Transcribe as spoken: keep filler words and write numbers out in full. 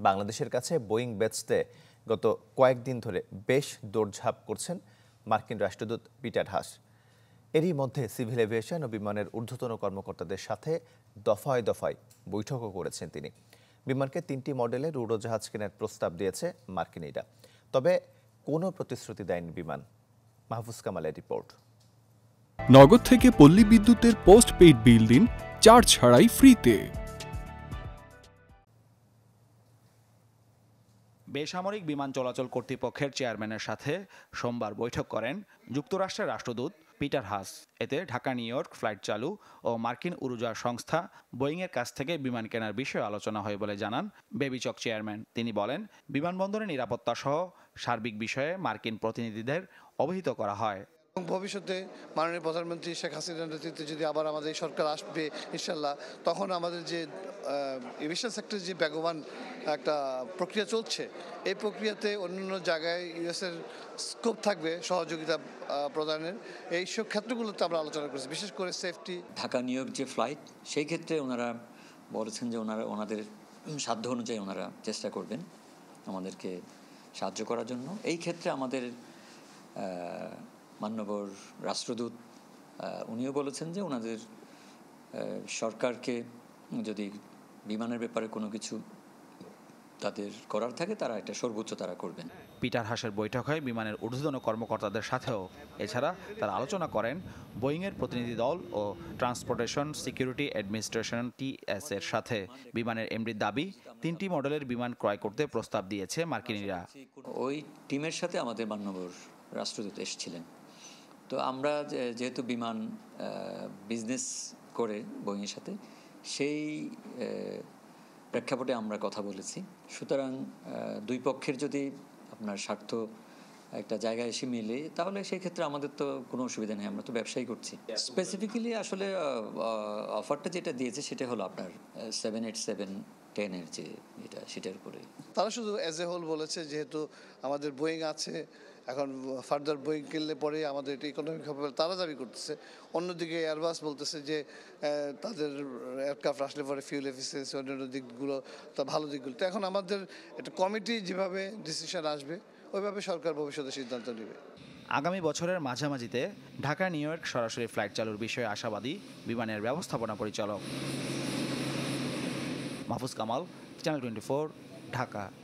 বাংলাদেশের কাছে বোয়িং বেচতে গত কয়েকদিন ধরে বেশ দৌড়ঝাঁপ করছেন মার্কিন রাষ্ট্রদূত পিটার হাস। এরই মধ্যে সিভিল এভিয়েশন ও বিমানের ঊর্ধ্বতন কর্মকর্তাদের সাথে দফায় দফায় বৈঠকও করেছেন তিনি। বিমানকে তিনটি মডেলের উড়োজাহাজ কেনার প্রস্তাব দিয়েছে মার্কিনিরা, তবে কোনো প্রতিশ্রুতি দেয়নি বিমান। মাহফুজ কামালের রিপোর্ট। নগদ থেকে পল্লী বিদ্যুতের পোস্ট পেইড বিল দিন চার্জ ছাড়াই ফ্রিতে। বেসামরিক বিমান চলাচল কর্তৃপক্ষের চেয়ারম্যানের সাথে সোমবার বৈঠক করেন যুক্তরাষ্ট্রের রাষ্ট্রদূত পিটার হাস। এতে ঢাকা নিউ ইয়র্ক ফ্লাইট চালু ও মার্কিন উড়োজাহাজ সংস্থা বোয়িংয়ের কাছ থেকে বিমান কেনার বিষয়ে আলোচনা হয় বলে জানান বেবিচক চেয়ারম্যান। তিনি বলেন, বিমানবন্দরের নিরাপত্তা সহ সার্বিক বিষয়ে মার্কিন প্রতিনিধিদের অবহিত করা হয়। ভবিষ্যতে মাননীয় প্রধানমন্ত্রী শেখ হাসিনার নেতৃত্বে যদি আবার আমাদের এই সরকার আসবে ইনশাল্লাহ, তখন আমাদের যে এভিয়েশন সেক্টরে যে বেগবান একটা প্রক্রিয়া চলছে, এই প্রক্রিয়াতে অন্যান্য জায়গায় ইউএসের স্কোপ থাকবে সহযোগিতা প্রদানের। এই সব ক্ষেত্রগুলোতে আমরা আলোচনা করেছি, বিশেষ করে সেফটি। ঢাকা নিউ ইয়র্ক যে ফ্লাইট, সেই ক্ষেত্রে ওনারা বলেছেন যে ওনারা ওনাদের সাধ্য অনুযায়ী ওনারা চেষ্টা করবেন আমাদেরকে সাহায্য করার জন্য। এই ক্ষেত্রে আমাদের মাননীয় রাষ্ট্রদূত উনিও বলেছেন যে ওনাদের সরকারকে যদি বিমানের ব্যাপারে কোনো কিছু তাদের করার থাকে, তারা এটা সর্বোচ্চ তারা করবেন। পিটার হাসের বৈঠক হয় বিমানের ঊর্ধ্বতন কর্মকর্তাদের সাথেও। এছাড়া তারা আলোচনা করেন বোয়িংয়ের প্রতিনিধি দল ও ট্রান্সপোর্টেশন সিকিউরিটি অ্যাডমিনিস্ট্রেশন টিএস এর সাথে। বিমানের এমডির দাবি, তিনটি মডেলের বিমান ক্রয় করতে প্রস্তাব দিয়েছে মার্কিনিরা। ওই টিমের সাথে আমাদের মাননীয় রাষ্ট্রদূত এসেছিলেন। তো আমরা যেহেতু বিমান বিজনেস করে বোয়িংয়ের সাথে, সেই প্রেক্ষাপটে আমরা কথা বলেছি। সুতরাং দুই পক্ষের যদি আপনার স্বার্থ একটা জায়গায় এসে মিলে, তাহলে সেই ক্ষেত্রে আমাদের তো কোনো অসুবিধা নেই, আমরা তো ব্যবসায়ী করছি। স্পেসিফিক্যালি আসলে অফারটা যেটা দিয়েছে সেটা হলো আপনার সেভেন এইট সেভেন টেনের যে এটা, সেটার উপরে তারা শুধু অ্যাজ এ হোল বলেছে, যেহেতু আমাদের বোয়িং আছে, এখন ফার্দার বোয়িং কিনলে পরে আমাদের এটা ইকোনমিক হবে তারা দাবি করতেছে। অন্যদিকে এয়ারবাস বলতেছে যে তাদের এয়ারক্রাফট আসলে পরে ফিউল এফিসিয়েন্সি অন্যান্য দিকগুলো, তা ভালো দিকগুলো। তো এখন আমাদের একটা কমিটি যেভাবে ডিসিশন আসবে, ওইভাবে সরকার ভবিষ্যতে সিদ্ধান্ত নেবে। আগামী বছরের মাঝামাঝিতে ঢাকা নিউ ইয়র্ক সরাসরি ফ্লাইট চালুর বিষয়ে আশাবাদী বিমানের ব্যবস্থাপনা পরিচালক। Mahfuz Kamal, channel twenty four, Dhaka.